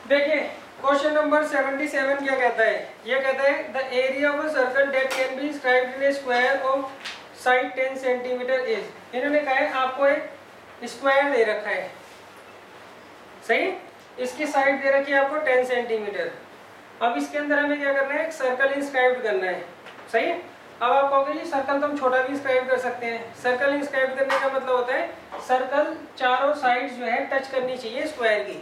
देखिए question number 77 क्या कहता है, ये कहता है the area of a circle that can be described in a square of side 10 centimetre is. इन्होंने कहा है आपको एक स्क्वायर दे रखा है, सही, इसकी साइड दे रखी है आपको 10 सेंटीमीटर। अब इसके अंदर हमें क्या करना है, एक सर्कल इंस्क्राइब करना है, सही। अब आप कहोगे जी सर्कल तो हम छोटा भी इंस्क्राइब कर सकते हैं। सर्कल इंस्क्राइब करने का मतलब होता है सर्कल चारों साइड जो है टच करनी चाहिए स्क्वायर की,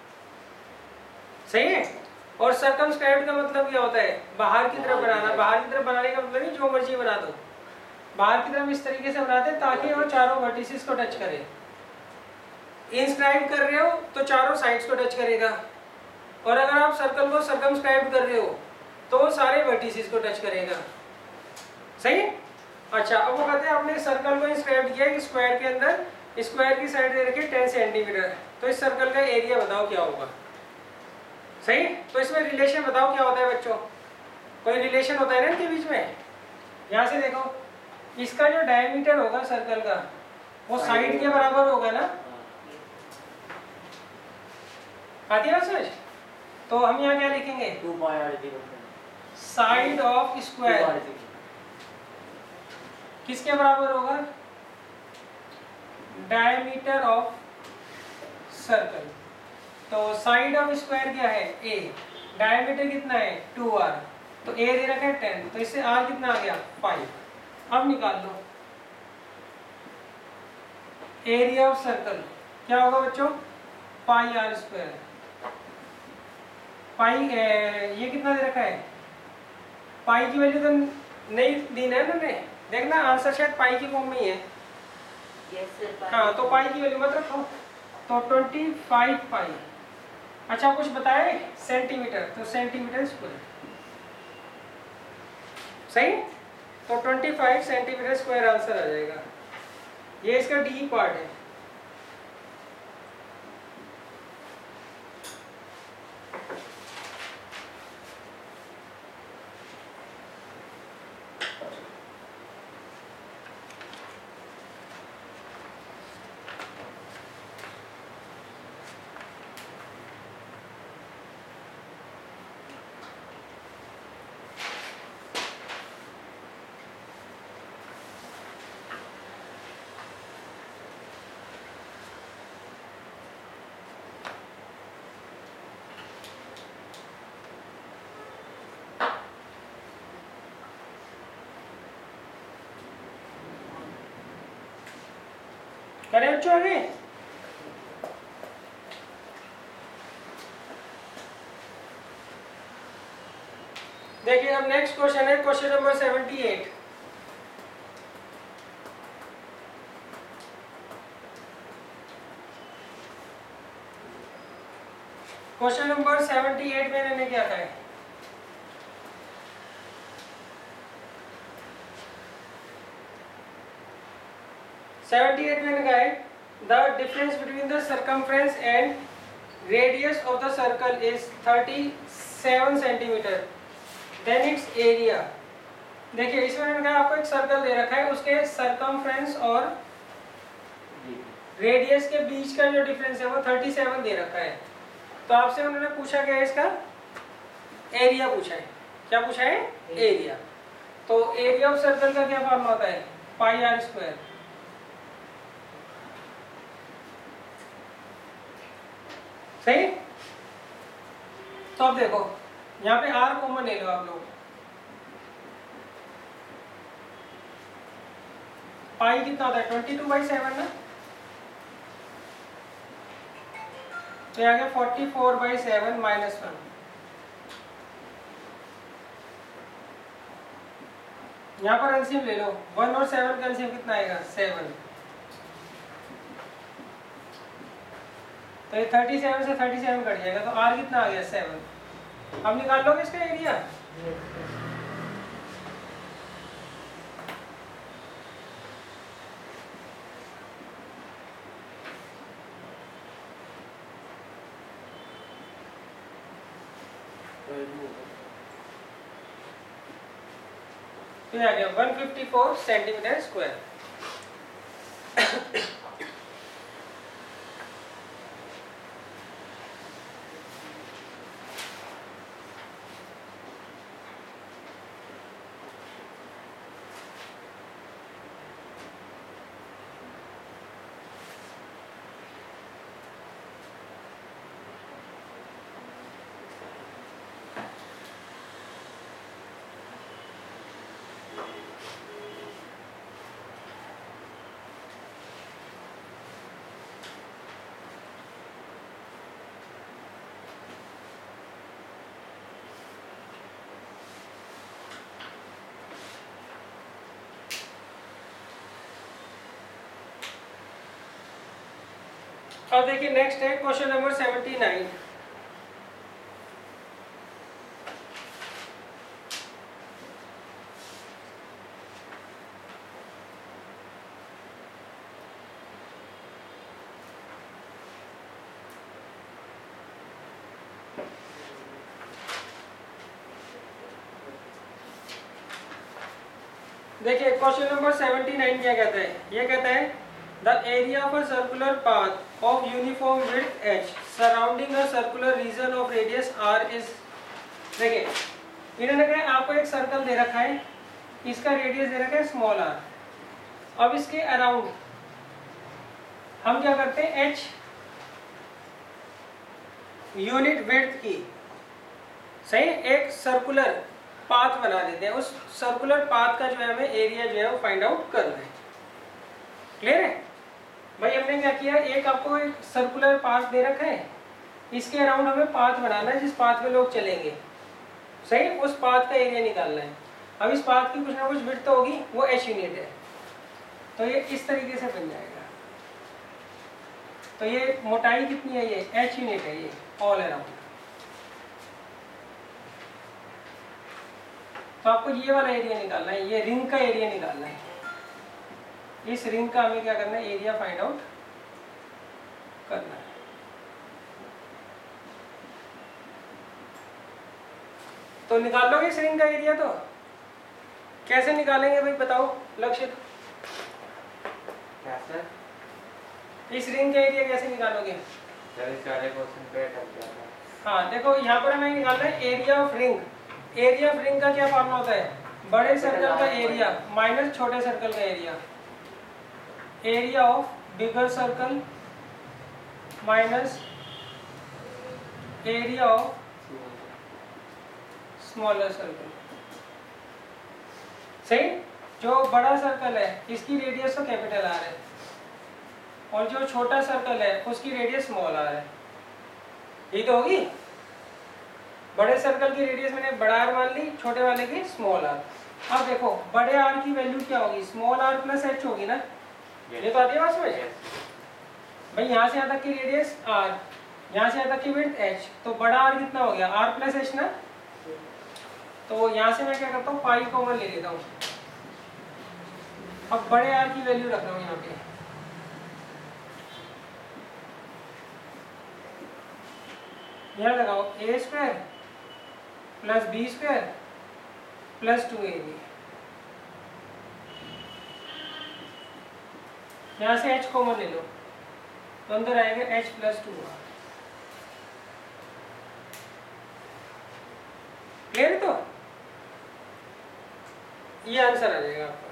सही है। और सर्कमस्क्राइब का मतलब क्या होता है, बाहर की तरफ बनाना। बाहर की तरफ बनाने का मतलब नहीं जो मर्जी बना दो, बाहर की तरफ इस तरीके से बनाते हैं ताकि वो चारों वर्टिसेस को टच करे। इंस्क्राइब कर रहे हो तो चारों साइड्स को टच करेगा, और अगर आप सर्कल को सर्कमस्क्राइब कर रहे हो तो सारे वर्टिसेस को टच करेगा, सही। अच्छा, अब वो कहते हैं आपने सर्कल को इंस्क्राइब किया एक स्क्वायर के अंदर, स्क्वायर की साइड दे रखी है 10 सेंटीमीटर, तो इस सर्कल का एरिया बताओ क्या होगा, सही। तो इसमें रिलेशन बताओ क्या होता है बच्चों, कोई रिलेशन होता है ना इनके बीच में। यहाँ से देखो, इसका जो डायमीटर होगा सर्कल का वो साइड के बराबर होगा ना, आती है ना समझ। तो हम यहाँ क्या लिखेंगे, साइड ऑफ स्क्वायर किसके बराबर होगा, डायमीटर ऑफ सर्कल। तो साइड ऑफ स्क्वायर क्या है a, डायमीटर कितना है 2r, तो a दे रखा है 10, तो इससे r कितना आ गया 5। अब निकाल लो एरिया ऑफ सर्कल क्या होगा बच्चों, पाई आर स्क्वायर। पाई ये कितना दे रखा है, पाई की वैल्यू तो नहीं दी ना इन्होंने, देखना आंसर शायद पाई की फॉर्म में ही है। हाँ, तो पाई की वैल्यू मत रखो, तो 25 पाई। अच्छा कुछ बताए सेंटीमीटर, तो सेंटीमीटर स्क्वायर, सही। तो 25 सेंटीमीटर स्क्वायर आंसर आ जाएगा। ये इसका डी पार्ट है। करें बच्चों आगे, देखिए अब नेक्स्ट क्वेश्चन है क्वेश्चन नंबर 78। क्वेश्चन नंबर 78 में मैंने क्या कहा है, मैंने कहा है the difference between the circumference and radius of the circle is 37 centimetre, then its area. देखिए इसमें मैंने कहा आपको एक सर्कल दे रखा है, उसके सर्कमफ्रेंस और रेडियस के बीच का जो डिफरेंस है वो 37 दे रखा है। तो आपसे उन्होंने पूछा क्या है, इसका एरिया पूछा है। क्या पूछा है, एरिया। तो एरिया ऑफ सर्कल का क्या फॉर्मूला होता है, पाई आर स्क्वायर। सही। तो अब देखो यहाँ पे r कॉमन ले लो आप लोग, पाई कितना होता है 22/7 ना, तो यहाँ गया 44/7 -1। यहाँ पर एलसीएम ले लो, 1 और 7 का एलसीएम कितना आएगा 7, तो ये 37 से 37 कट जाएगा, तो r कितना आ गया 7। अब निकाल लोगे इसका एरिया, तो ये आ गया 154 सेंटीमीटर स्क्वायर। अब देखिए नेक्स्ट है क्वेश्चन नंबर 79। देखिए क्वेश्चन नंबर 79 क्या कहता है, ये कहता है the area of a circular path of uniform width h surrounding a circular region of radius r is. देखिए इन्होंने कहा आपको एक सर्कल दे रखा है, इसका रेडियस दे रखा है स्मॉल r। अब इसके अराउंड हम क्या करते हैं, h यूनिट विड्थ की सही एक सर्कुलर पाथ बना देते हैं। उस सर्कुलर पाथ का जो है हमें एरिया जो है वो फाइंड आउट करना है। क्लियर है भाई? हमने क्या किया, एक आपको एक सर्कुलर पाथ दे रखा है, इसके अराउंड हमें पाथ बनाना है जिस पाथ में लोग चलेंगे, सही। उस पाथ का एरिया निकालना है। अब इस पाथ की कुछ ना कुछ विड्थ तो होगी, वो h यूनिट है, तो ये इस तरीके से बन जाएगा। तो ये मोटाई कितनी है, ये h यूनिट है, ये ऑल अराउंड। तो आपको ये वाला एरिया निकालना है, ये रिंग का एरिया निकालना है। इस रिंग का हमें क्या करना है, एरिया फाइंड आउट करना है। तो निकाल लोगे इस रिंग का एरिया? तो कैसे निकालेंगे भाई बताओ लक्षित? इस रिंग का एरिया कैसे निकालोगे? हाँ देखो यहाँ पर हमें निकालना है area of ring. Area of ring का क्या फॉर्मूला होता है, बड़े सर्कल का एरिया माइनस छोटे सर्कल का area. Area of bigger circle minus area of smaller circle. सही। जो बड़ा सर्कल है इसकी रेडियस तो कैपिटल आर है, और जो छोटा सर्कल है उसकी रेडियस स्मॉल आर है। ये तो होगी, बड़े सर्कल की रेडियस मैंने बड़ा आर मान ली, छोटे वाले की स्मॉल आर। अब देखो बड़े आर की वैल्यू क्या होगी, स्मॉल आर प्लस एच होगी ना। ये तो आती है बात समझ भाई? यहाँ से यहाँ तक की रेडियस आर, यहाँ से यहाँ तक की विड्थ एच, तो बड़ा आर कितना हो गया, आर प्लस एच ना। तो यहाँ से मैं क्या करता हूँ, पाई कॉमन ले लेता हूँ। अब बड़े आर की वैल्यू रख रहा हूँ यहाँ पे, यहाँ लगाओ A square plus B square plus 2ab। यहाँ से h कॉमन ले लो तो अंदर आएगा h प्लस 2r। क्लियर है? तो ये आंसर आ जाएगा आपका।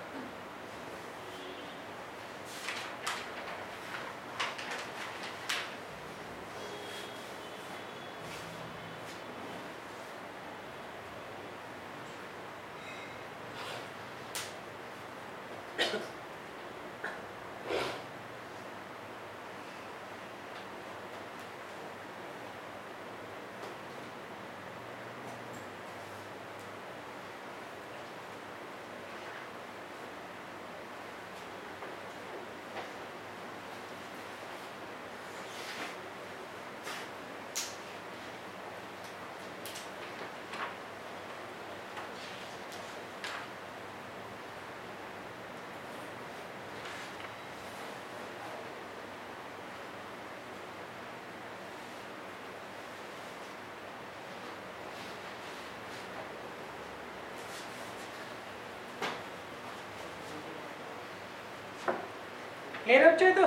क्लियर है बच्चे? तो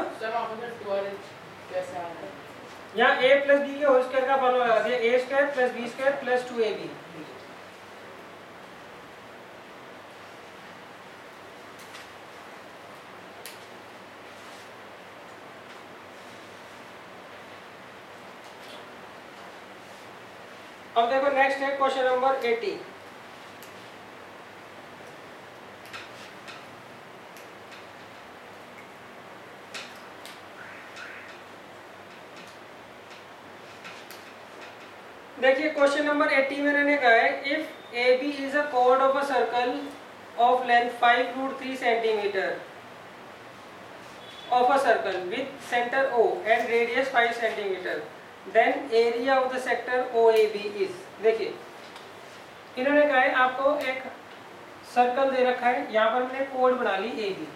यहाँ a प्लस बी के होल स्क्वायर का फॉर्मूला लगा दिया, a square plus B square plus 2ab। अब देखो नेक्स्ट है क्वेश्चन नंबर 80। देखिए क्वेश्चन नंबर 80 में मैंने कहा है if A B is a chord of a circle of length 5√3 centimetre of a circle with center O and radius 5 centimeter, then area of the sector OAB is। देखिए इन्होंने कहा है आपको एक सर्कल दे रखा है, यहाँ पर मैंने कोड बना ली AB,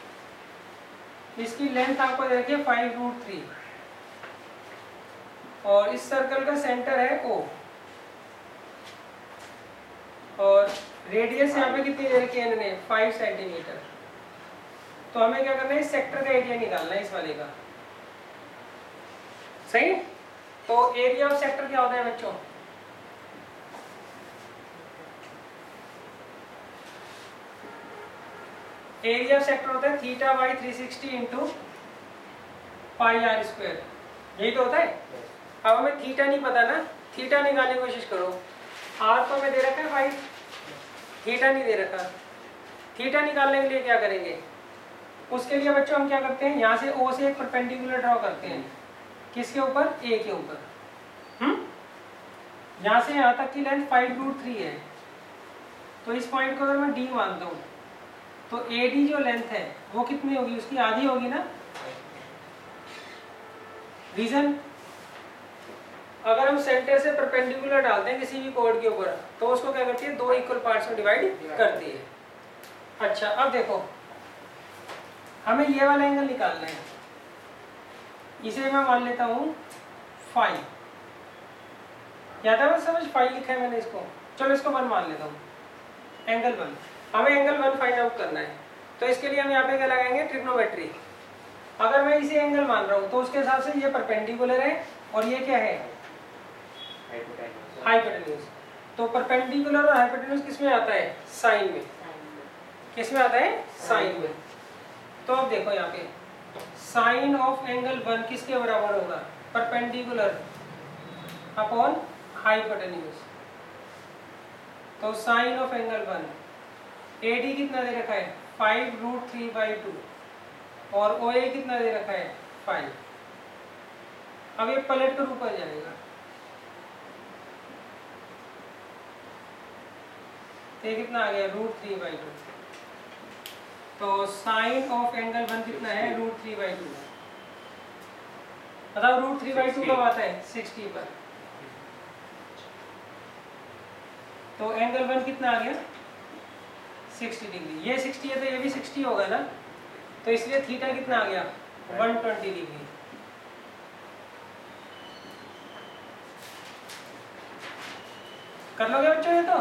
इसकी लेंथ आपको दे रखी है 5√3 और इस सर्कल का सेंटर है O और रेडियस यहाँ पे कितनी दे रखी है इन्होंने 5 सेंटीमीटर। तो हमें क्या करना है, इस सेक्टर का एरिया निकालना है इस वाले का, सही। तो एरिया ऑफ सेक्टर क्या होता है बच्चों, एरिया ऑफ सेक्टर होता है theta by 360 into pi R square, यही तो होता है। अब हमें थीटा नहीं पता ना, थीटा निकालने की कोशिश करो। आर तो हमें दे रखा है 5, थीटा नहीं दे रखा। थीटा निकालने के लिए क्या करेंगे, उसके लिए बच्चों हम क्या करते हैं, यहाँ से ओ से एक परपेंडिकुलर ड्रॉ करते हैं, किसके ऊपर, ए के ऊपर। यहाँ से यहाँ तक की लेंथ 5√3 है, तो इस पॉइंट को अगर मैं डी मानता हूँ तो ए डी जो लेंथ है वो कितनी होगी, उसकी आधी होगी ना। रीजन, अगर हम सेंटर से परपेंडिकुलर डालते हैं किसी भी कोड के ऊपर तो उसको क्या करती है, 2 इक्वल पार्ट्स में डिवाइड करती है। अच्छा अब देखो हमें ये वाला एंगल निकालना है, इसे मैं मान लेता हूँ 5, याद है समझ, 5 लिखा है मैंने इसको, चलो इसको 1 मान लेता हूँ, एंगल 1। हमें एंगल 1 फाइंड आउट करना है, तो इसके लिए हम यहाँ पे क्या लगाएंगे, ट्रिग्नोमेट्री। अगर मैं इसे एंगल मान रहा हूँ तो उसके हिसाब से ये परपेंडिकुलर है और ये क्या है, हाइपोटेन्यूज। तो परपेंडिकुलर और हाइपोटेन्यूज किस में आता है, साइन में। किस में आता है, साइन में। तो अब देखो यहाँ पे साइन ऑफ एंगल 1 किसके बराबर होगा, परपेंडिकुलर अपॉन हाइपोटेन्यूज। तो साइन ऑफ एंगल 1 AD कितना दे रखा है, 5√3/2 और OA कितना दे रखा है, 5। अब ये पलट कर ऊपर जाएगा, ये कितना आ गया, √3/2। तो साइन ऑफ एंगल 1 कितना है, √3/2। बताओ √3/2 कब आता है, 60 पर। तो एंगल 1 कितना आ गया, 60 डिग्री। ये 60 है तो ये भी 60 होगा ना, तो इसलिए थीटा कितना आ गया, 120 डिग्री। कर लोगे बच्चों ये तो।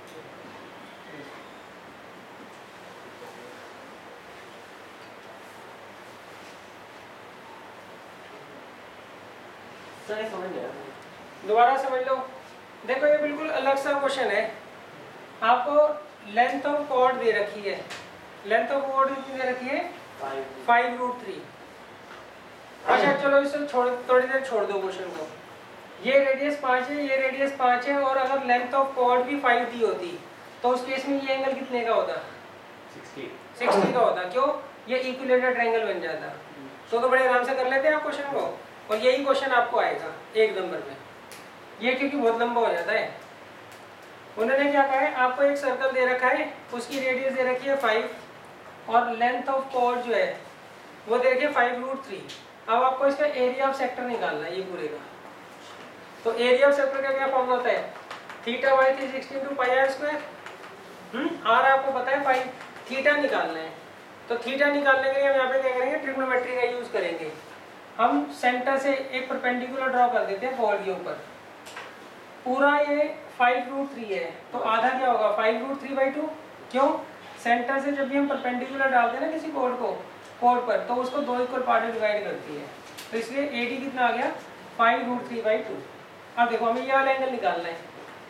दोबारा समझ लो। देखो ये बिल्कुल अलग सा क्वेश्चन है, आपको लेंथ ऑफ कॉर्ड दे रखी है, लेंथ ऑफ कॉर्ड कितनी दे रखी है, 5√3। अच्छा चलो इसे थोड़ी देर छोड़ दो क्वेश्चन को। ये रेडियस 5 है, ये रेडियस 5 है, और अगर लेंथ ऑफ कॉर्ड भी 5 दी होती तो उस केस में ये एंगल कितने का होता, 60 का होता। क्यों, ये इक्विलेटरल ट्रायंगल बन जाता। तो बड़े आराम से कर लेते हैं आप क्वेश्चन को, और यही क्वेश्चन आपको आएगा 1 नंबर में। ये क्योंकि बहुत लंबा हो जाता है। उन्होंने क्या कहा है, आपको एक सर्कल दे रखा है, उसकी रेडियस दे रखी है 5 और लेंथ ऑफ कॉर्ड जो है वो दे रखी है 5√3। अब आपको इसका एरिया ऑफ सेक्टर निकालना है ये पूरे का। तो एरिया ऑफ सेक्टर का क्या फॉर्मूला होता है, theta by 360 into pi R square. R आपको पता है 5, थीटा निकालना है। तो थीटा निकालने के लिए हम यहाँ पे क्या करेंगे, ट्रिग्नोमेट्री का यूज करेंगे। हम सेंटर से एक परपेंडिकुलर ड्रॉ कर देते हैं कॉर्ड के ऊपर। पूरा ये 5√3 है, तो आधा क्या होगा, 5√3/2। क्यों, सेंटर से जब भी हम परपेंडिकुलर डालते हैं ना किसी कॉर्ड को, कॉर्ड पर, तो उसको 2 इक्वल पार्ट में डिवाइड करती है। तो इसलिए AD कितना आ गया, 5√3/2। अब देखो हमें ये वाला एंगल निकालना है।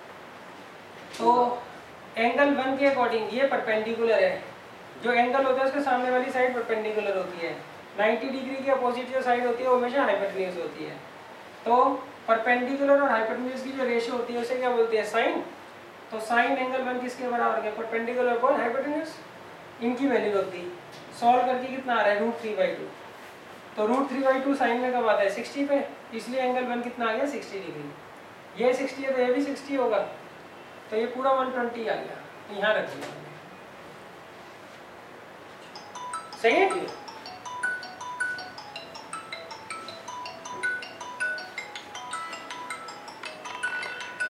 तो एंगल 1 के अकॉर्डिंग ये परपेंडिकुलर है, जो एंगल होता है उसके सामने वाली साइड परपेंडिकुलर होती है। 90 डिग्री के अपोजिट जो साइड होती है वो हमेशा हाइपोटेन्यूज होती है। तो परपेंडिकुलर और हाइपोटेन्यूज की जो रेशियो होती है उसे क्या बोलते हैं, साइन। तो साइन एंगल 1 किसके बराबर है, परपेंडिकुलर अपॉन हाइपोटेन्यूज। इनकी वैल्यू रखती, सॉल्व करके कितना आ रहा है, √3/2। तो √3/2 साइन में कब आता है, 60 पे, इसलिए एंगल 1 कितना आ गया, 60 डिग्री। ये 60 है तो ये भी 60 होगा, तो ये पूरा 120 आ गया। यहाँ रख दिया, सही है।